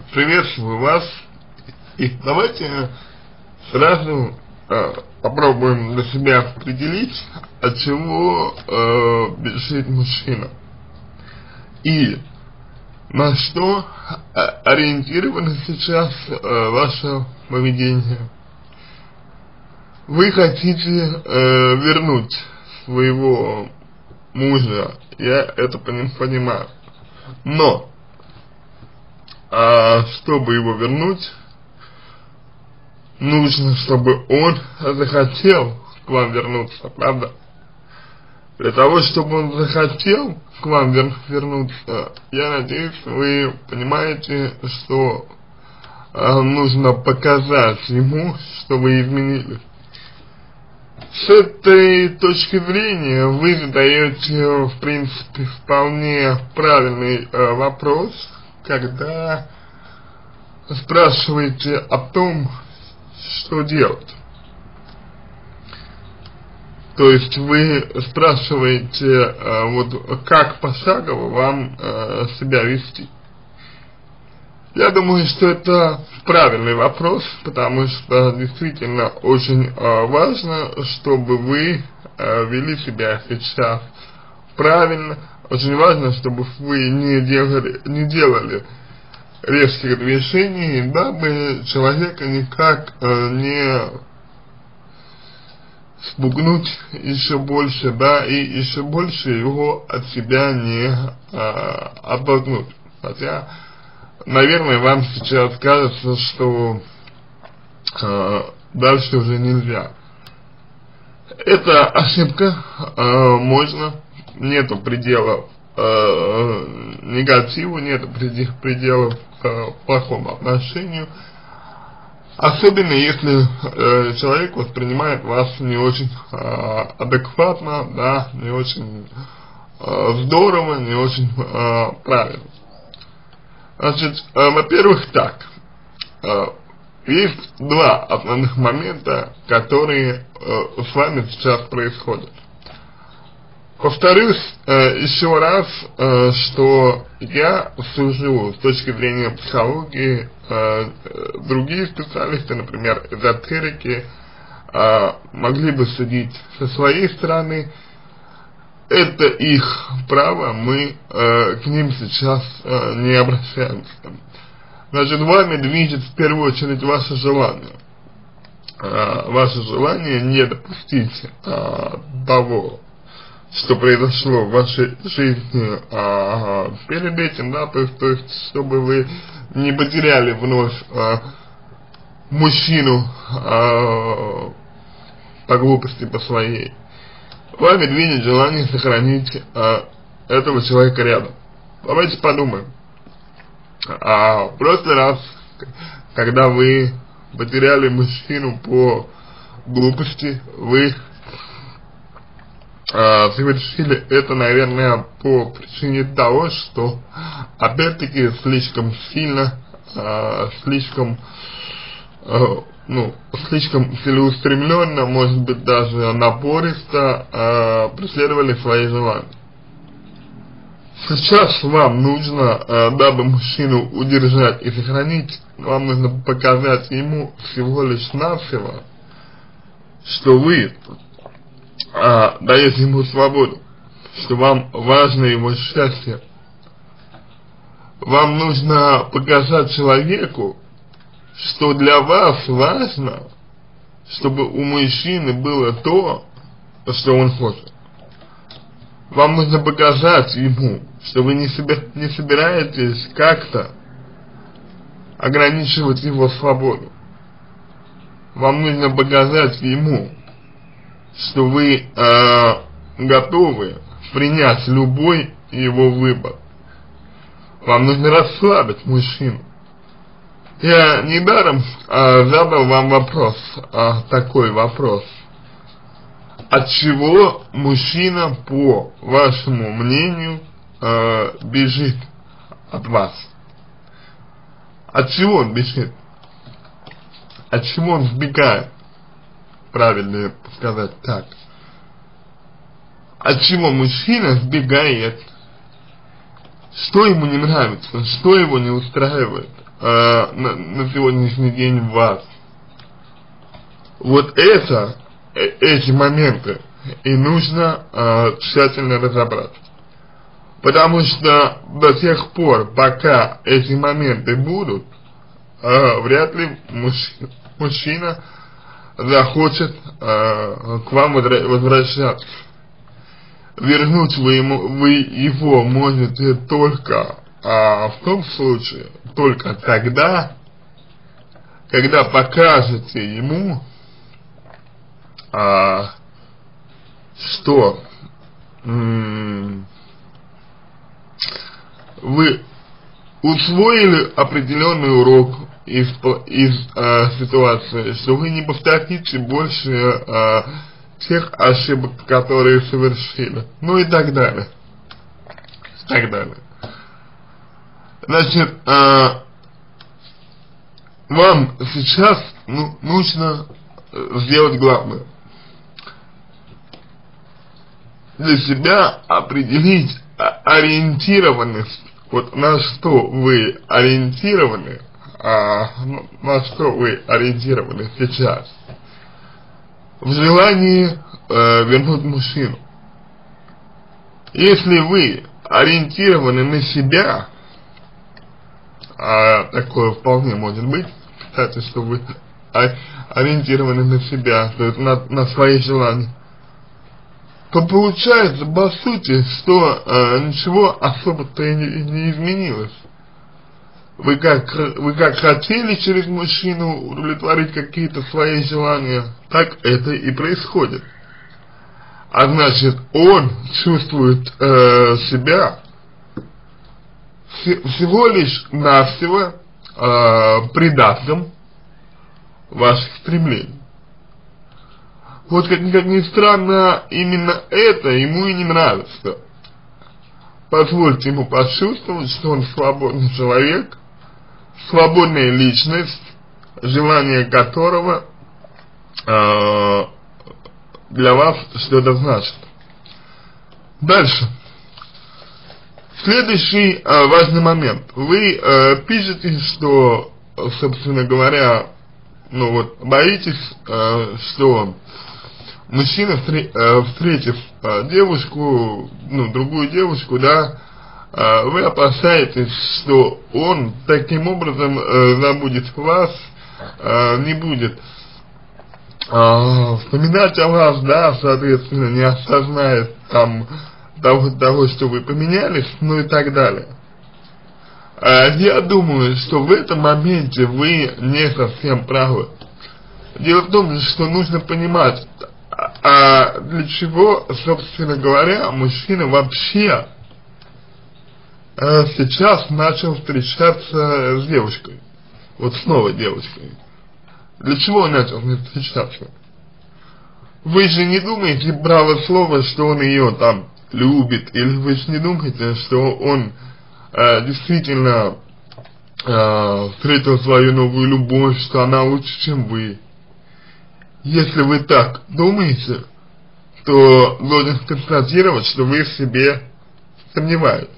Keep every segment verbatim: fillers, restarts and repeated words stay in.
приветствую вас. И давайте сразу э, попробуем для себя определить, от чего э, бежит мужчина. И на что ориентировано сейчас э, ваше поведение. Вы хотите э, вернуть своего мужа, я это понимаю, но а, чтобы его вернуть, нужно, чтобы он захотел к вам вернуться, правда? Для того, чтобы он захотел к вам вер вернуться, я надеюсь, вы понимаете, что а, нужно показать ему, что вы изменились. С этой точки зрения вы задаете, в принципе, вполне правильный э, вопрос, когда спрашиваете о том, что делать. То есть вы спрашиваете, э, вот как пошагово вам э, себя вести. Я думаю, что это правильный вопрос, потому что действительно очень э, важно, чтобы вы э, вели себя сейчас правильно. Очень важно, чтобы вы не делали, не делали резких движений, дабы человека никак э, не спугнуть еще больше, да, и еще больше его от себя не э, оттолкнуть. Хотя, наверное, вам сейчас кажется, что э, дальше уже нельзя. Это ошибка, э, можно, нету пределов э, негативу, нету пределов э, плохому отношению. Особенно если э, человек воспринимает вас не очень э, адекватно, да, не очень э, здорово, не очень э, правильно. Значит, э, во-первых, так, э, есть два основных момента, которые э, с вами сейчас происходят. Повторюсь э, еще раз, э, что я сужу с точки зрения психологии, э, другие специалисты, например, эзотерики, э, могли бы судить со своей стороны. Это их право, мы э, к ним сейчас э, не обращаемся. Значит, вами движет в первую очередь ваше желание. Э, ваше желание не допустить э, того, что произошло в вашей жизни э, перед этим, да, то есть, то есть, чтобы вы не потеряли вновь э, мужчину э, по глупости, по своей. Вами движет желание сохранить а, этого человека рядом. Давайте подумаем. А, в прошлый раз, когда вы потеряли мужчину по глупости, вы а, совершили это, наверное, по причине того, что, опять-таки, слишком сильно, а, слишком... А, ну, слишком целеустремленно, может быть, даже напористо э, преследовали свои желания. Сейчас вам нужно, э, дабы мужчину удержать и сохранить, вам нужно показать ему всего лишь навсего, что вы э, даете ему свободу, что вам важно его счастье. Вам нужно показать человеку, что для вас важно, чтобы у мужчины было то, что он хочет. Вам нужно показать ему, что вы не, собер, не собираетесь как-то ограничивать его свободу. Вам нужно показать ему, что вы э, готовы принять любой его выбор. Вам нужно расслабить мужчину. Я недаром э, задал вам вопрос, э, такой вопрос. От чего мужчина, по вашему мнению, э, бежит от вас? От чего он бежит? От чего он сбегает? Правильно сказать так. От чего мужчина сбегает? что ему не нравится, что его не устраивает э, на, на сегодняшний день в вас. Вот это, э, эти моменты и нужно э, тщательно разобрать. Потому что до тех пор, пока эти моменты будут, э, вряд ли мужчина, мужчина захочет э, к вам возвращаться. Вернуть вы, ему, вы его можете только а, в том случае, только тогда, когда покажете ему, а, что м- вы усвоили определенный урок из, из а, ситуации, что вы не повторите больше а, тех ошибок, которые совершили, ну и так далее, так далее. Значит, э, вам сейчас ну, нужно сделать главное. Для себя определить ориентированность, вот на что вы ориентированы, а, на что вы ориентированы сейчас. В желании э, вернуть мужчину. Если вы ориентированы на себя, а такое вполне может быть, кстати, что вы ориентированы на себя, то есть на, на свои желания, то получается, по сути, что э, ничего особо-то и не, не изменилось. Вы как, вы как хотели через мужчину удовлетворить какие-то свои желания, так это и происходит. А значит, он чувствует э, себя всего лишь навсего э, придатком ваших стремлений. Вот как, как ни странно, именно это ему и не нравится. Позвольте ему почувствовать, что он свободный человек, свободная личность, желание которого э, для вас что-то значит. Дальше. Следующий э, важный момент. Вы э, пишете, что, собственно говоря, ну вот, боитесь, э, что мужчина, встр э, встретив э, девушку, ну, другую девушку, да, вы опасаетесь, что он таким образом э, забудет вас, э, не будет э, вспоминать о вас, да, соответственно, не осознает там того, того, что вы поменялись, ну и так далее. Э, я думаю, что в этом моменте вы не совсем правы. Дело в том, что нужно понимать, а для чего, собственно говоря, мужчина вообще сейчас начал встречаться с девушкой, вот с новой девушкой. Для чего он начал встречаться? Вы же не думаете, право слово, что он ее там любит, или вы же не думаете, что он э, действительно э, встретил свою новую любовь, что она лучше, чем вы. Если вы так думаете, то должен констатировать, что вы в себе сомневаетесь.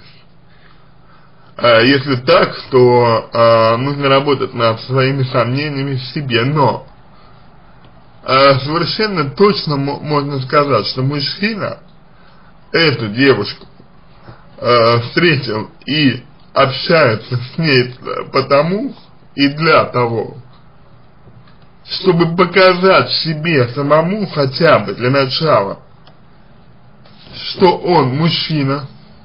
Если так, то э, нужно работать над своими сомнениями в себе, но э, совершенно точно можно сказать, что мужчина эту девушку э, встретил и общается с ней потому и для того, чтобы показать себе самому хотя бы для начала, что он мужчина,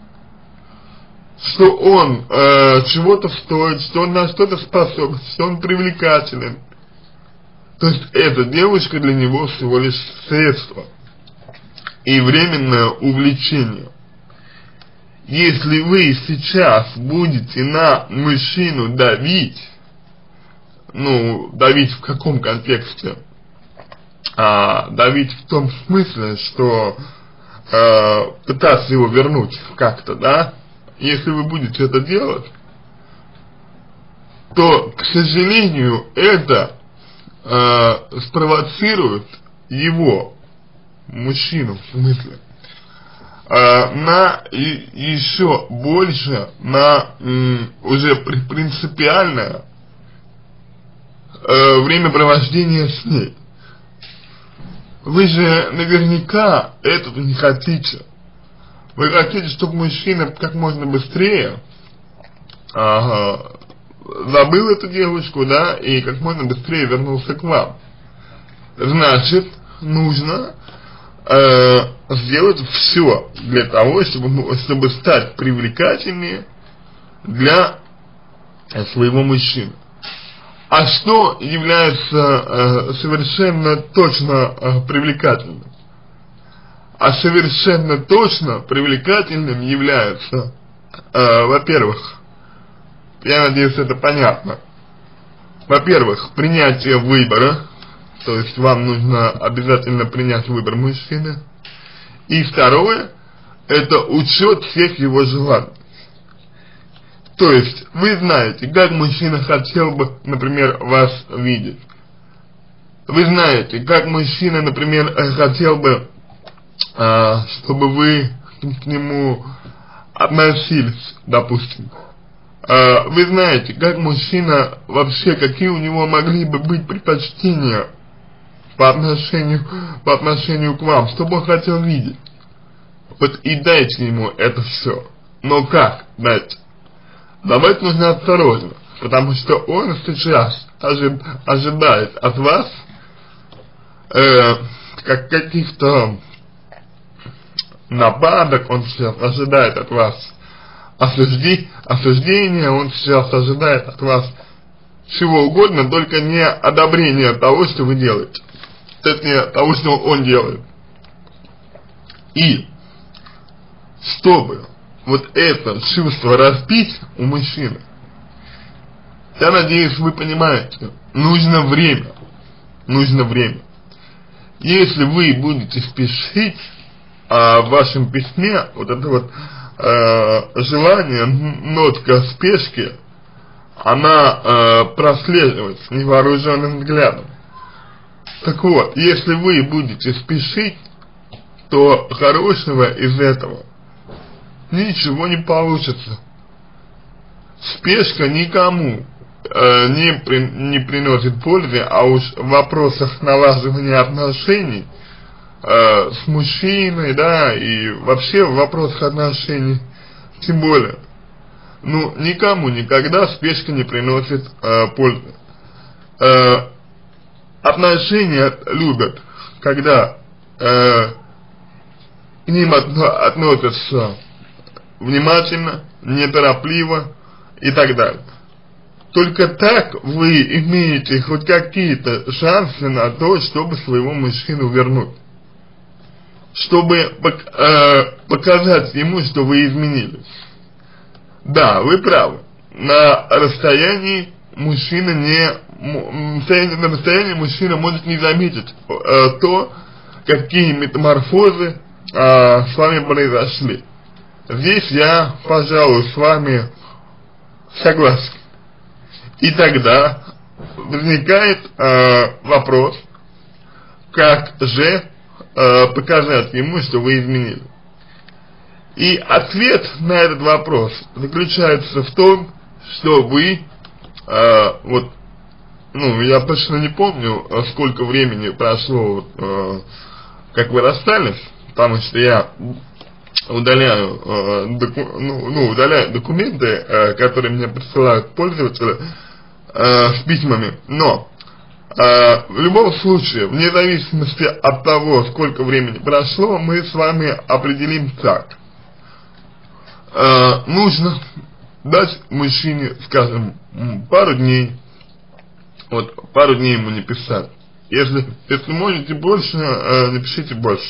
что он э, чего-то стоит, что он на что-то способен, что он привлекателен. То есть эта девушка для него всего лишь средство и временное увлечение. Если вы сейчас будете на мужчину давить, ну, давить в каком контексте? А, давить в том смысле, что э, пытаться его вернуть как-то, да? Если вы будете это делать, то, к сожалению, это э, спровоцирует его, мужчину в смысле, э, на и, еще больше, на м, уже при, принципиальное э, времяпровождение с ней. Вы же наверняка этого не хотите. Вы хотите, чтобы мужчина как можно быстрее ага, забыл эту девушку, да, и как можно быстрее вернулся к вам. Значит, нужно э, сделать все для того, чтобы, чтобы стать привлекательнее для своего мужчины. А что является э, совершенно точно э, привлекательным? А совершенно точно привлекательным является, э, во-первых, я надеюсь, это понятно, во-первых, принятие выбора, то есть вам нужно обязательно принять выбор мужчины, и второе, это учет всех его желаний. То есть, вы знаете, как мужчина хотел бы, например, вас видеть. Вы знаете, как мужчина, например, хотел бы, э, чтобы вы к нему относились, допустим. Э, вы знаете, как мужчина вообще, какие у него могли бы быть предпочтения по отношению, по отношению к вам, что бы он хотел видеть. Вот и дайте ему это все. Но как дайте? Давать нужно осторожно, потому что он сейчас ожи, ожидает от вас э, как каких-то нападок, он сейчас ожидает от вас осужди, осуждения, он сейчас ожидает от вас чего угодно, только не одобрения того, что вы делаете, точнее того, что он делает. И чтобы вот это чувство разбить у мужчины, я надеюсь, вы понимаете, нужно время, нужно время. Если вы будете спешить, а в вашем письме вот это вот э, желание, нотка спешки, она э, прослеживается невооруженным взглядом. Так вот, если вы будете спешить, то хорошего из этого ничего не получится. Спешка никому э, не, при, не приносит пользы, а уж в вопросах налаживания отношений э, с мужчиной, да, и вообще в вопросах отношений, тем более, ну, никому никогда спешка не приносит э, пользы. Э, отношения любят, когда э, к ним относятся внимательно, неторопливо и так далее. Только так вы имеете хоть какие-то шансы на то, чтобы своего мужчину вернуть. Чтобы э, показать ему, что вы изменились. Да, вы правы. На расстоянии мужчина не... На расстоянии мужчина может не заметить э, то, какие метаморфозы э, с вами произошли. Здесь я, пожалуй, с вами согласен. И тогда возникает э, вопрос, как же э, показать ему, что вы изменили. И ответ на этот вопрос заключается в том, что вы, э, вот, ну, я точно не помню, сколько времени прошло, э, как вы расстались, потому что я удаляю, э, доку, ну, ну, удаляю документы, э, которые мне присылают пользователи э, с письмами, но э, в любом случае, вне зависимости от того, сколько времени прошло, мы с вами определим так. Э, нужно дать мужчине, скажем, пару дней, вот, пару дней ему не писать. Если, если можете больше, э, напишите больше.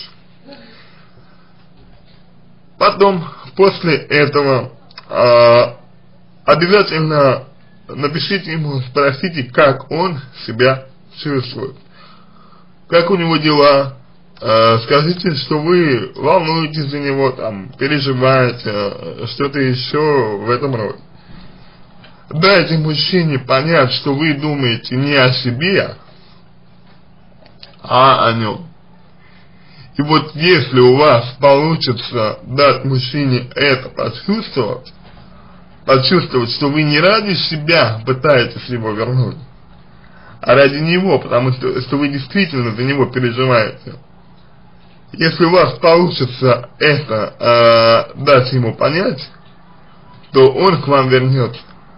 Потом, после этого, э, обязательно напишите ему, спросите, как он себя чувствует, как у него дела, э, скажите, что вы волнуетесь за него, там, переживаете, что-то еще в этом роде. Дайте мужчине понять, что вы думаете не о себе, а о нем. И вот если у вас получится дать мужчине это почувствовать, почувствовать, что вы не ради себя пытаетесь его вернуть, а ради него, потому что, что вы действительно за него переживаете. Если у вас получится это э, дать ему понять, то он к вам вернется.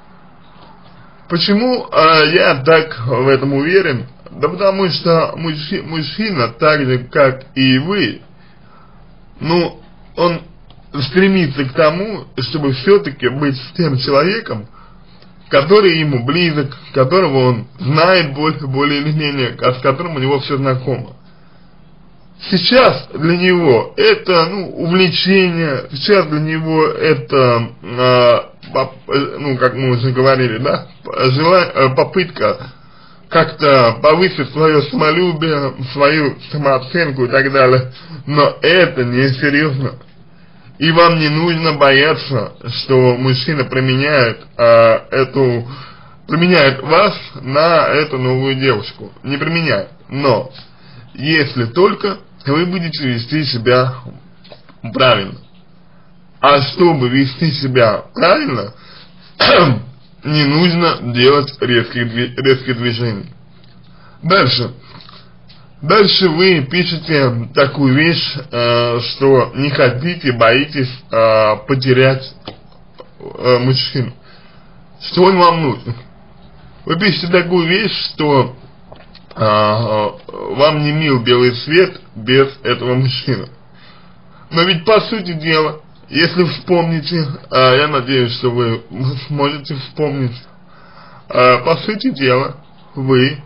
Почему э, я так в этом уверен? Да потому что мужчина, мужчина, так же как и вы, ну, он стремится к тому, чтобы все-таки быть с тем человеком, который ему близок, которого он знает более, более или менее, с которым у него все знакомо. Сейчас для него это, ну, увлечение, сейчас для него это, э, ну, как мы уже говорили, да, желание, попытка как-то повысить свое самолюбие, свою самооценку и так далее, но это не серьезно. И вам не нужно бояться, что мужчина променяет э, эту, променяет вас на эту новую девушку. Не променяет, но если только вы будете вести себя правильно. А чтобы вести себя правильно, не нужно делать резкие, резкие движения. Дальше. Дальше вы пишете такую вещь, э, что не хотите, боитесь э, потерять э, мужчину. Что он вам нужен? Вы пишете такую вещь, что э, вам не мил белый свет без этого мужчины. Но ведь по сути дела, если вспомните, э, я надеюсь, что вы сможете вспомнить, э, по сути дела, вы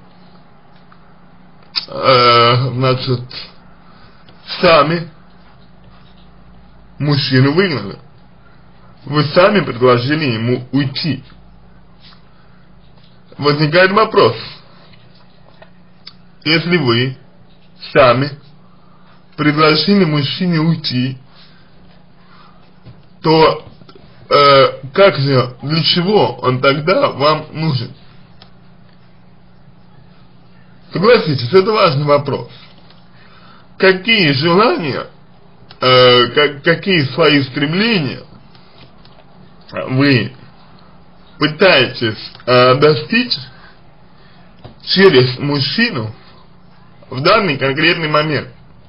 Э, значит, сами мужчину выгнали. Вы сами предложили ему уйти. Возникает вопрос: если вы сами предложили мужчине уйти, то э, как же, для чего он тогда вам нужен? Согласитесь, это важный вопрос. Какие желания, э, как, какие свои стремления вы пытаетесь э, достичь через мужчину в данный конкретный момент?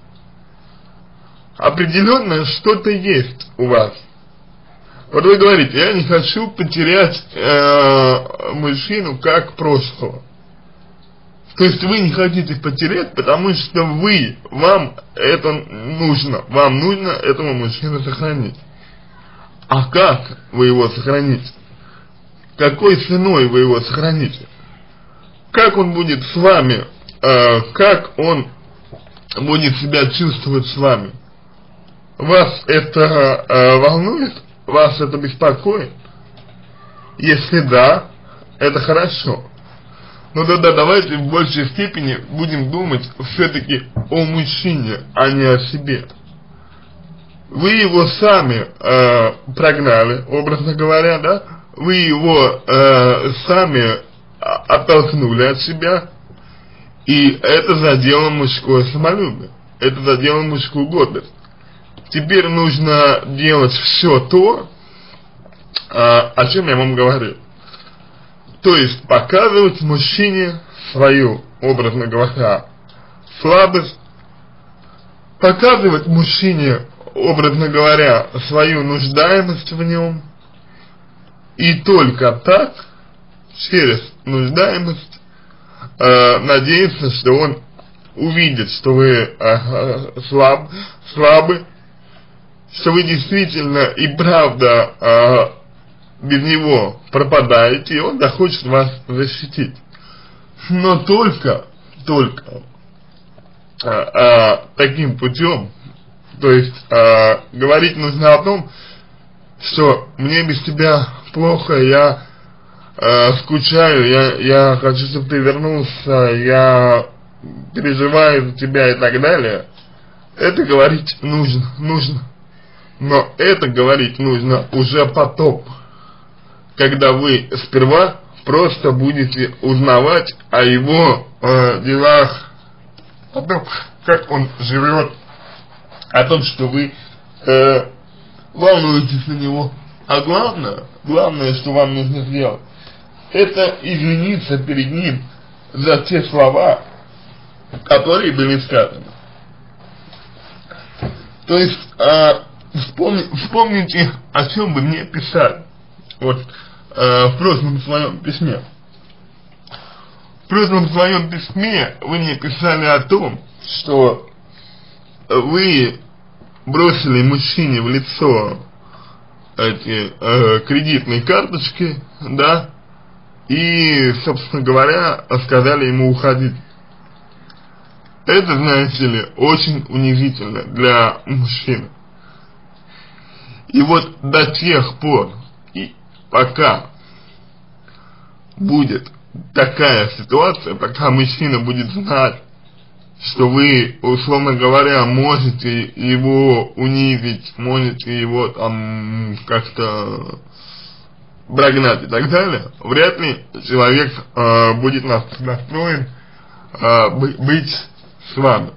Определенно что-то есть у вас. Вот вы говорите: я не хочу потерять э, мужчину как прошлого. То есть вы не хотите потерять, потому что вы, вам это нужно, вам нужно этого мужчину сохранить. А как вы его сохраните? Какой ценой вы его сохраните? Как он будет с вами, э, как он будет себя чувствовать с вами? Вас это э, волнует? Вас это беспокоит? Если да, это хорошо. Но тогда давайте в большей степени будем думать все-таки о мужчине, а не о себе. Вы его сами э, прогнали, образно говоря, да? Вы его э, сами оттолкнули от себя, и это задело мужское самолюбие, это задело мужскую гордость. Теперь нужно делать все то, э, о чем я вам говорил. То есть показывать мужчине свою, образно говоря, слабость, показывать мужчине, образно говоря, свою нуждаемость в нем, и только так, через нуждаемость, э, надеяться, что он увидит, что вы э, слаб, слабы, что вы действительно и правда э, без него пропадаете, и он захочет вас защитить. Но только, только а, а, таким путем, то есть а, говорить нужно о том, что мне без тебя плохо, я а, скучаю, я, я хочу, чтобы ты вернулся, я переживаю за тебя и так далее. Это говорить нужно, нужно. Но это говорить нужно уже потом, когда вы сперва просто будете узнавать о его э, делах, о том, как он живет, о том, что вы э, волнуетесь за него. А главное, главное, что вам нужно сделать, это извиниться перед ним за те слова, которые были сказаны. То есть, э, вспомни, вспомните, о чем вы мне писали, вот, э, в прошлом своем письме. В прошлом своем письме вы мне писали о том, что вы бросили мужчине в лицо эти э, кредитные карточки, да, и, собственно говоря, сказали ему уходить. Это, знаете ли, очень унизительно для мужчины. И вот до тех пор, и пока будет такая ситуация, пока мужчина будет знать, что вы, условно говоря, можете его унизить, можете его там как-то прогнать и так далее, вряд ли человек э, будет настроен э, быть с вами.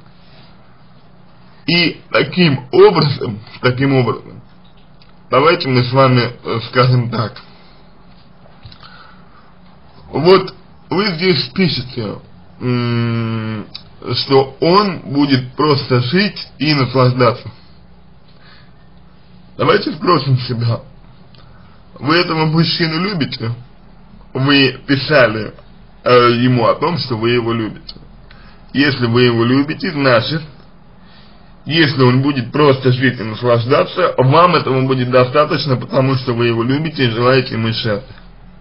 И таким образом, таким образом, давайте мы с вами э, скажем так. Вот вы здесь пишете, что он будет просто жить и наслаждаться. Давайте спросим себя, вы этого мужчину любите? Вы писали э, ему о том, что вы его любите. Если вы его любите, значит, если он будет просто жить и наслаждаться, вам этого будет достаточно, потому что вы его любите и желаете ему счастья.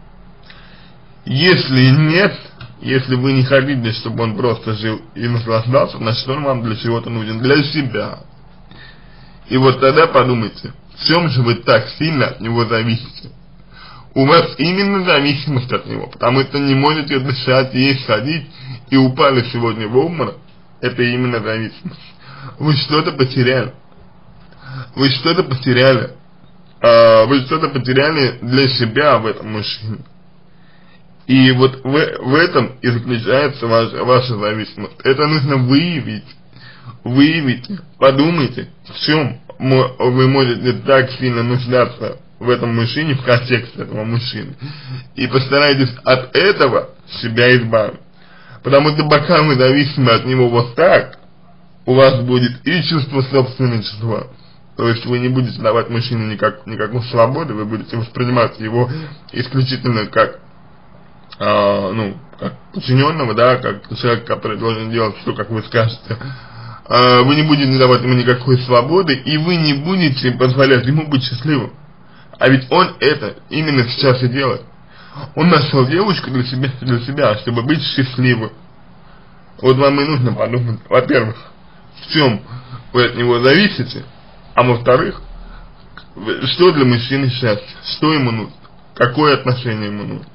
Если нет, если вы не хотите, чтобы он просто жил и наслаждался, значит, он вам для чего-то нужен, для себя. И вот тогда подумайте, в чем же вы так сильно от него зависите? У вас именно зависимость от него, потому что не можете дышать, есть, ходить, и упали сегодня в обморок. Это именно зависимость. Вы что-то потеряли. Вы что-то потеряли. А, вы что-то потеряли для себя в этом мужчине. И вот в, в этом и заключается ваша, ваша зависимость. Это нужно выявить. Выявите, подумайте, в чем вы можете так сильно нуждаться в этом мужчине, в контексте этого мужчины. И постарайтесь от этого себя избавить. Потому что пока вы зависимы от него вот так, у вас будет и чувство собственничества. То есть вы не будете давать мужчине никак, никакой свободы, вы будете воспринимать его исключительно как А, ну, как подчиненного, да, как человек, который должен делать все, как вы скажете, а, вы не будете давать ему никакой свободы, и вы не будете позволять ему быть счастливым. А ведь он это именно сейчас и делает. Он нашел девушку для себя, для себя, чтобы быть счастливым. Вот вам и нужно подумать, во-первых, в чем вы от него зависите, а во-вторых, что для мужчины счастье, что ему нужно, какое отношение ему нужно.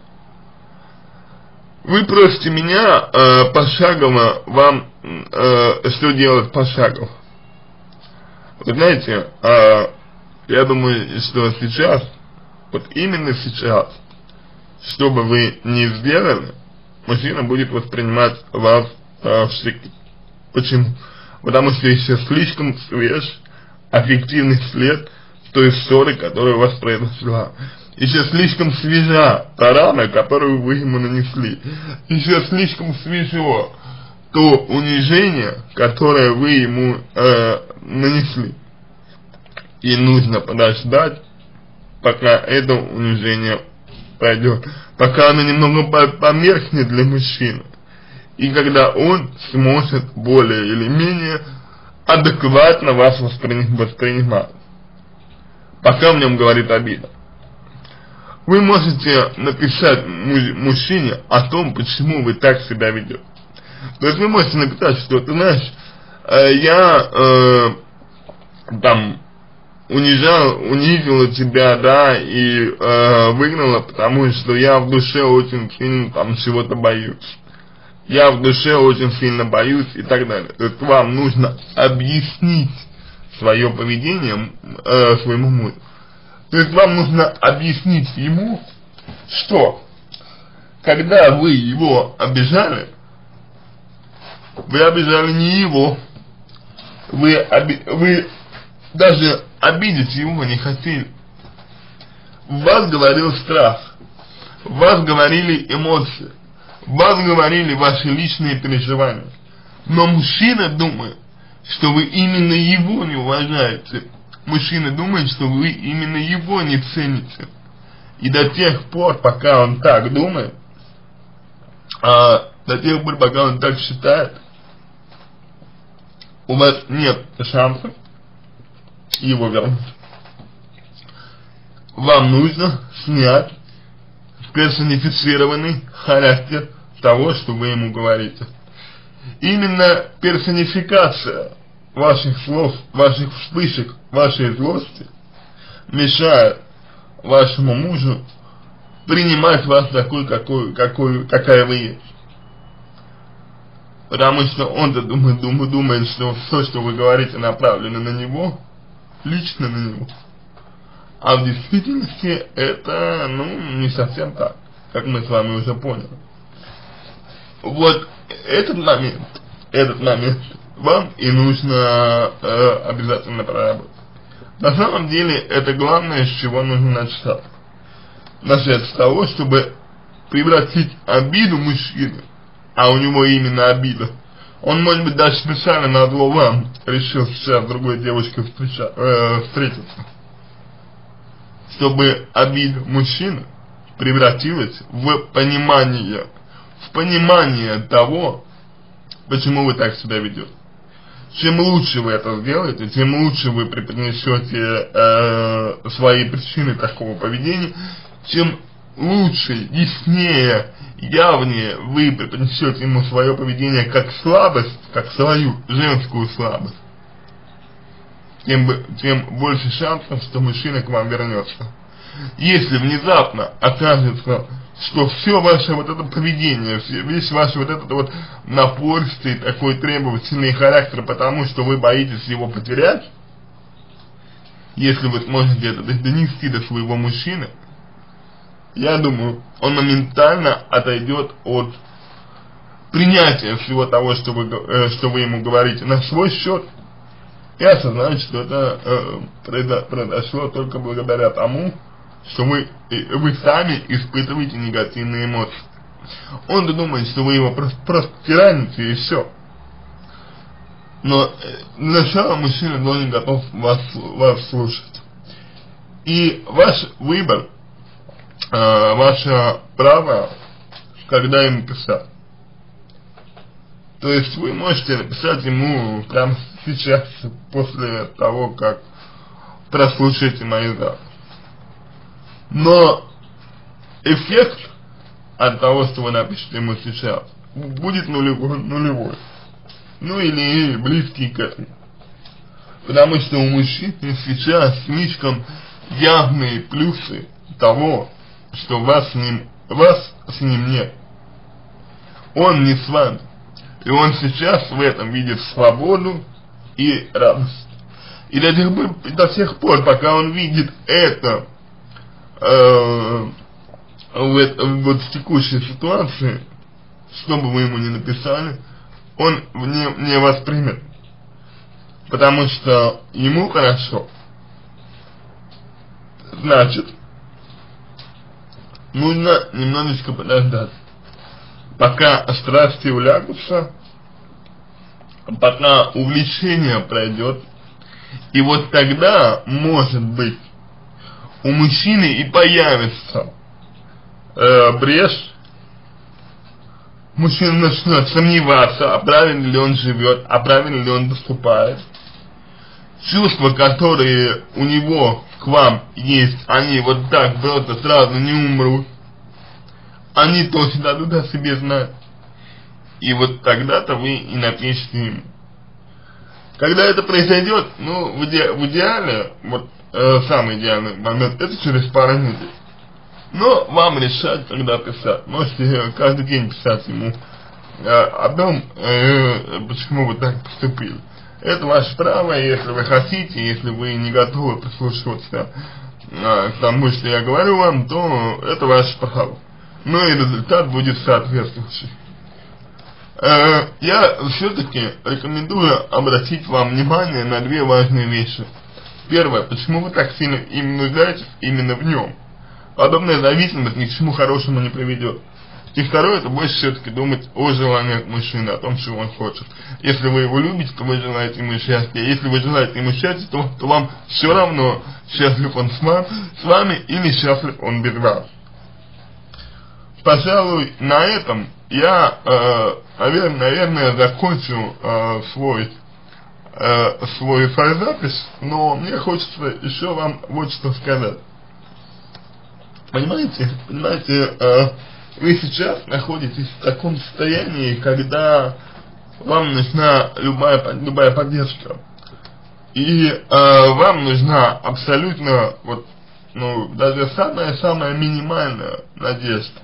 Вы просите меня э, пошагово вам, э, что делать пошагово. Вы знаете, э, я думаю, что сейчас, вот именно сейчас, что бы вы ни сделали, мужчина будет воспринимать вас э, в штыки. Почему? Потому что еще слишком свеж, аффективный след той ссоры, которая у вас произошла. Еще слишком свежа та рана, которую вы ему нанесли. Еще слишком свежо то унижение, которое вы ему э, нанесли. И нужно подождать, пока это унижение пройдет, пока оно немного померкнет для мужчины. И когда он сможет более или менее адекватно вас воспринимать. Пока в нем говорит обида. Вы можете написать мужчине о том, почему вы так себя ведете. То есть вы можете написать, что ты знаешь, э, я э, там унижал, унизила тебя, да, и э, выгнала, потому что я в душе очень сильно там чего-то боюсь. Я в душе очень сильно боюсь и так далее. То есть вам нужно объяснить свое поведение э, своему мужу. То есть вам нужно объяснить ему, что когда вы его обижали, вы обижали не его, Вы, оби вы даже обидеть его не хотели. В вас говорил страх, в вас говорили эмоции, в вас говорили ваши личные переживания. Но мужчина думает, что вы именно его не уважаете. Мужчина думает, что вы именно его не цените. И до тех пор, пока он так думает, а, до тех пор, пока он так считает, у вас нет шансов его вернуть. Вам нужно снять персонифицированный характер того, что вы ему говорите. Именно персонификация ваших слов, ваших вспышек, вашей злости мешает вашему мужу принимать вас такой, какой, какой, какая вы есть. Потому что он-то думает, думает, думает, что все, что вы говорите, направлено на него, лично на него. А в действительности это, ну, не совсем так, как мы с вами уже поняли. Вот этот момент, этот момент вам и нужно э, обязательно проработать. На самом деле, это главное, с чего нужно начать. Начать с того, чтобы превратить обиду мужчины, а у него именно обида. Он, может быть, даже специально на зло вам решил сейчас с другой девушкой встреча, э, встретиться. Чтобы обида мужчины превратилась в понимание, в понимание того, почему вы так себя ведете. Чем лучше вы это сделаете, тем лучше вы преподнесете э, свои причины такого поведения, тем лучше, яснее, явнее вы преподнесете ему свое поведение как слабость, как свою женскую слабость, тем, тем больше шансов, что мужчина к вам вернется. Если внезапно окажется, что все ваше вот это поведение, весь ваш вот этот вот напористый, такой требовательный характер, потому что вы боитесь его потерять, если вы сможете это донести до своего мужчины, я думаю, он моментально отойдет от принятия всего того, что вы, э, что вы ему говорите на свой счет, и осознает, что это э, произошло только благодаря тому, что вы, вы сами испытываете негативные эмоции. Он думает, что вы его просто, просто тираните и все. Но для начала мужчина должен готов вас, вас слушать. И ваш выбор, э, ваше право, когда ему писать. То есть вы можете написать ему прямо сейчас, после того, как прослушаете мои записи. Но эффект от того, что вы напишете ему сейчас, будет нулевой, нулевой. Ну или близкий к этому. Потому что у мужчин сейчас слишком явные плюсы того, что вас с ним, вас с ним нет. Он не с вами. И он сейчас в этом видит свободу и радость. И до тех пор, до тех пор пока он видит это, э, в, вот в текущей ситуации, что бы вы ему ни написали, он не, не воспримет. Потому что ему хорошо. Значит, нужно немножечко подождать, пока страсти улягутся, пока увлечение пройдет, и вот тогда, может быть, у мужчины и появится э, брешь, мужчина начнет сомневаться, а правильно ли он живет, а правильно ли он поступает. Чувства, которые у него к вам есть, они вот так просто сразу не умрут. Они тоже дадут о себе знать. И вот тогда-то вы и напишите ему. Когда это произойдет, ну, в, иде в идеале, вот э, самый идеальный момент, это через пару недель. Но вам решать, когда писать. Можете каждый день писать ему э, о том, э, почему вы так поступили. Это ваше право, если вы хотите, если вы не готовы прислушиваться э, к тому, что я говорю вам, то это ваше право. Ну и результат будет соответствующий. Э, я все-таки рекомендую обратить вам внимание на две важные вещи. Первое, почему вы так сильно им нуждаетесь именно в нем. Подобная зависимость ни к чему хорошему не приведет. И второе, это больше все-таки думать о желаниях мужчины, о том, чего он хочет. Если вы его любите, то вы желаете ему счастья. Если вы желаете ему счастья, то, то вам все равно, счастлив он с вами, с вами или счастлив он без вас. Пожалуй, на этом я, э, наверное, наверное, закончу э, свой, э, свою запись, но мне хочется еще вам вот что сказать. Понимаете, понимаете, э, вы сейчас находитесь в таком состоянии, когда вам нужна любая, любая поддержка. И э, вам нужна абсолютно, вот, ну, даже самая-самая минимальная надежда.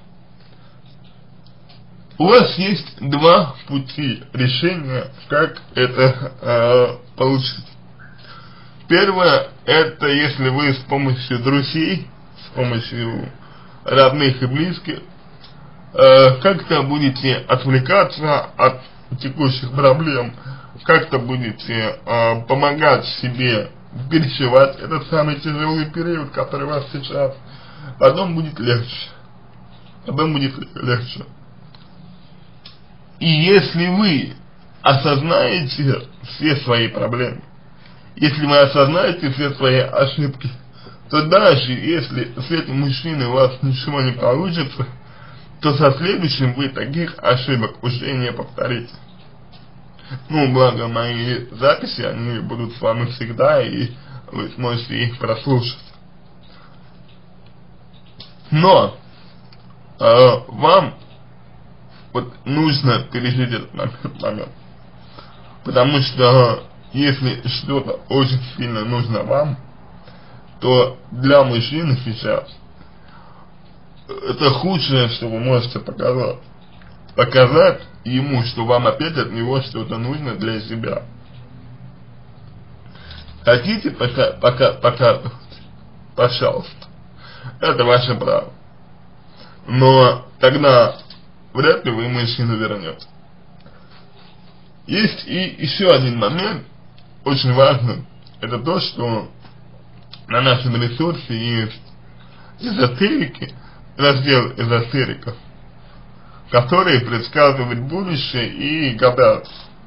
У вас есть два пути решения, как это э, получить. Первое, это если вы с помощью друзей, с помощью родных и близких, э, как-то будете отвлекаться от текущих проблем, как-то будете э, помогать себе переживать этот самый тяжелый период, который у вас сейчас, потом будет легче. Потом будет легче. И если вы осознаете все свои проблемы, если вы осознаете все свои ошибки, то даже если с этим мужчиной у вас ничего не получится, то со следующим вы таких ошибок уже не повторите. Ну, благо мои записи, они будут с вами всегда, и вы сможете их прослушать. Но э, вам вот нужно пережить этот момент, потому что если что-то очень сильно нужно вам, то для мужчины сейчас это худшее, что вы можете показать. Показать ему, что вам опять от него что-то нужно для себя. Хотите пока, пока, показывать? Пожалуйста. Это ваше право. Но тогда вряд ли вы мужчину вернете. Есть и еще один момент, очень важный. Это то, что на нашем ресурсе есть эзотерики, раздел эзотериков, которые предсказывают будущее и гадают.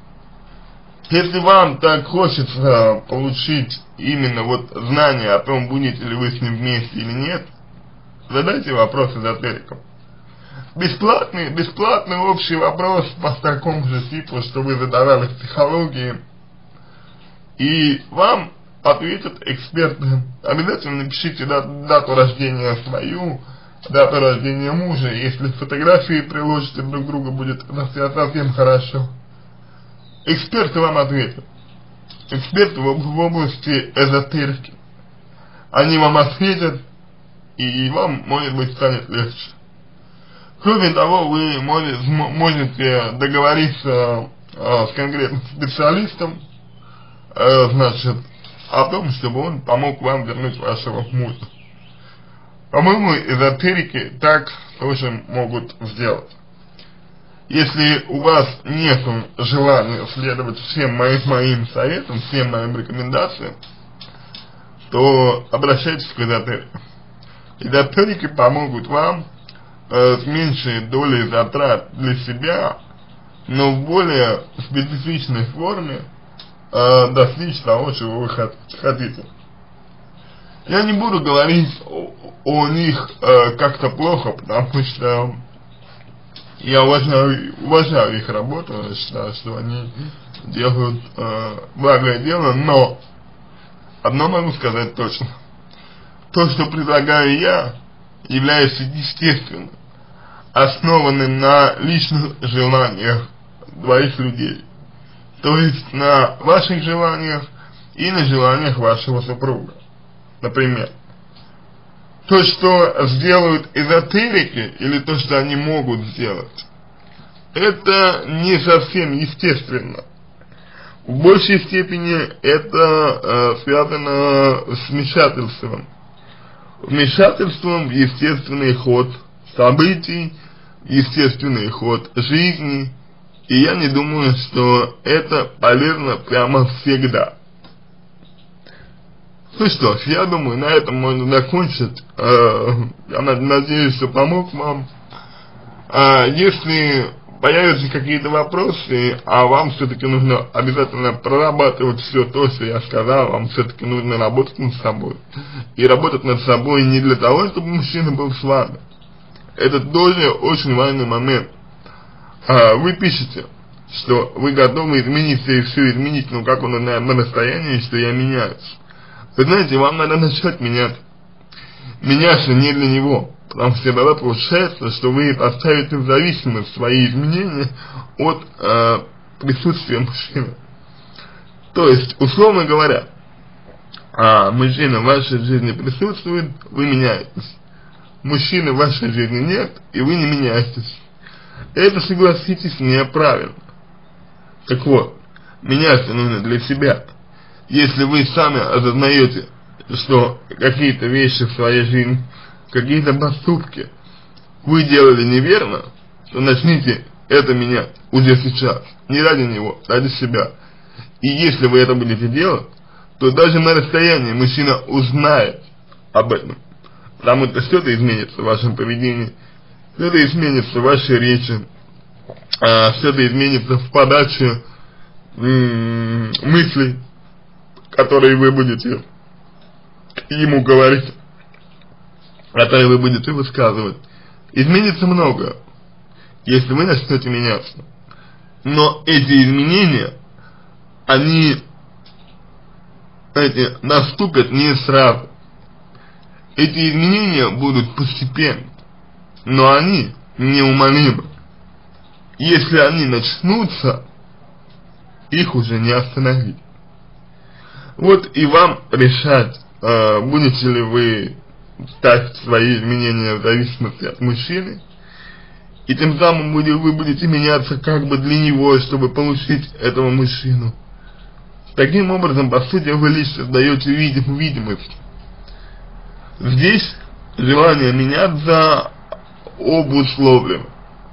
Если вам так хочется получить именно вот знания о том, будете ли вы с ним вместе или нет, задайте вопрос эзотерикам. Бесплатный, бесплатный общий вопрос по такому же типу, что вы задавали в психологии, и вам ответят эксперты. Обязательно напишите дату, дату рождения свою, дату рождения мужа. Если фотографии приложите друг к другу, будет совсем хорошо. Эксперты вам ответят. Эксперты в, в области эзотерики. Они вам ответят, и вам, может быть, станет легче. Кроме того, вы можете, можете договориться э, с конкретным специалистом, э, значит, о том, чтобы он помог вам вернуть вашего мужа. По-моему, эзотерики так тоже могут сделать. Если у вас нет желания следовать всем моим, моим советам, всем моим рекомендациям, то обращайтесь к эзотерикам. Эзотерики помогут вам э, с меньшей долей затрат для себя, но в более специфичной форме э, достичь того, чего вы хотите. Я не буду говорить о, о них э, как-то плохо, потому что я уважаю, уважаю их работу, считаю, что они делают э, благое дело, но одно могу сказать точно. То, что предлагаю я, является естественным, основанным на личных желаниях двоих людей. То есть на ваших желаниях и на желаниях вашего супруга. Например, то, что сделают эзотерики, или то, что они могут сделать, это не совсем естественно. В большей степени это э, связано с вмешательством. Вмешательством в естественный ход событий, естественный ход жизни И я не думаю, что это полезно прямо всегда. Ну что ж, я думаю, на этом можно закончить. Я надеюсь, что помог вам. Если появятся какие-то вопросы, а вам все-таки нужно обязательно прорабатывать все то, что я сказал, вам все-таки нужно работать над собой. И работать над собой не для того, чтобы мужчина был с вами. Это тоже очень важный момент. Вы пишете, что вы готовы измениться и все изменить, но как он на, на расстоянии, что я меняюсь. Вы знаете, вам надо начать меняться. Меняться не для него. Потому что тогда получается, что вы поставите в зависимость свои изменения от э, присутствия мужчины. То есть, условно говоря, а, мужчина в вашей жизни присутствует, вы меняетесь. Мужчины в вашей жизни нет, и вы не меняетесь. Это, согласитесь, неправильно. Так вот, меняться нужно для себя. Если вы сами осознаете, что какие-то вещи в своей жизни, какие-то поступки вы делали неверно, то начните это менять уже сейчас. Не ради него, ради себя. И если вы это будете делать, то даже на расстоянии мужчина узнает об этом. Потому что что-то изменится в вашем поведении, что-то изменится в вашей речи, что-то изменится в подаче мыслей, которые вы будете ему говорить, которые вы будете высказывать. Изменится много, если вы начнете меняться. Но эти изменения, они, знаете, наступят не сразу. Эти изменения будут постепенно, но они неумолимы. Если они начнутся, их уже не остановить. Вот и вам решать, э, будете ли вы ставить свои изменения в зависимости от мужчины, и тем самым вы будете меняться как бы для него, чтобы получить этого мужчину. Таким образом, по сути, вы лишь создаете видим, видимость. Здесь желание меняться обусловлено.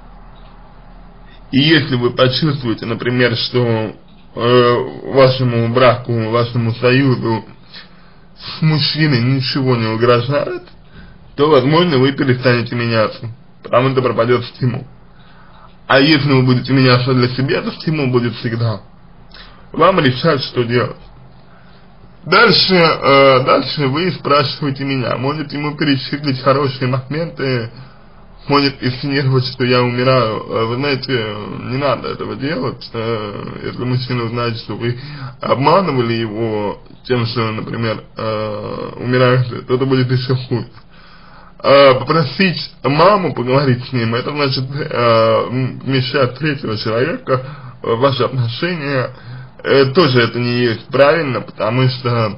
И если вы почувствуете, например, что э, вашему браку, вашему союзу с мужчиной ничего не угрожает, то, возможно, вы перестанете меняться, потому что пропадет стимул. А если вы будете меняться для себя, то стимул будет всегда. Вам решать, что делать. Дальше, э, дальше вы спрашиваете меня, может ему перечислить хорошие моменты, может инсценировать, что я умираю. Вы знаете, не надо этого делать. Если мужчина узнает, что вы обманывали его тем, что, например, умираете, то это будет еще хуже. Попросить маму поговорить с ним, это значит вмешать третьего человека в ваши отношения. Тоже это не есть правильно, потому что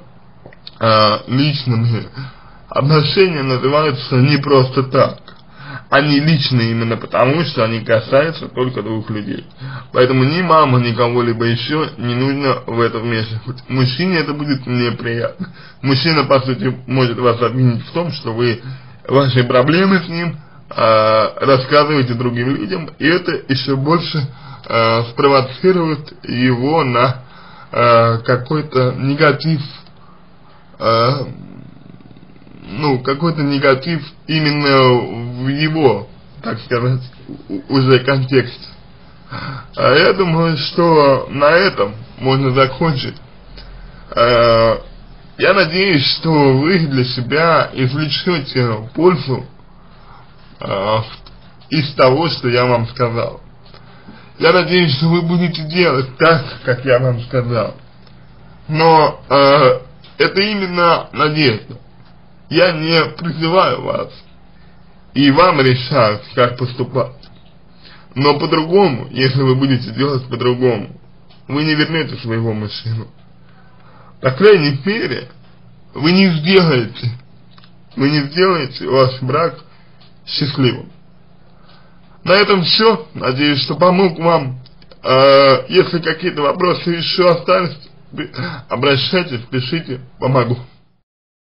личными отношения называются не просто так. Они личные именно потому, что они касаются только двух людей. Поэтому ни мама, ни кого-либо еще не нужно в это вмешивать. Мужчине это будет неприятно. Мужчина, по сути, может вас обвинить в том, что вы ваши проблемы с ним э, рассказываете другим людям, и это еще больше э, спровоцирует его на э, какой-то негатив, э, ну, какой-то негатив именно в его, так сказать, уже контексте. А я думаю, что на этом можно закончить. А, я надеюсь, что вы для себя извлечете пользу а, из того, что я вам сказал. Я надеюсь, что вы будете делать так, как я вам сказал. Но а, это именно надежда. Я не призываю вас, и вам решать, как поступать. Но по-другому, если вы будете делать по-другому, вы не вернете своего мужчину. По крайней мере, вы не сделаете, вы не сделаете ваш брак счастливым. На этом все. Надеюсь, что помог вам. Если какие-то вопросы еще остались, обращайтесь, пишите, помогу.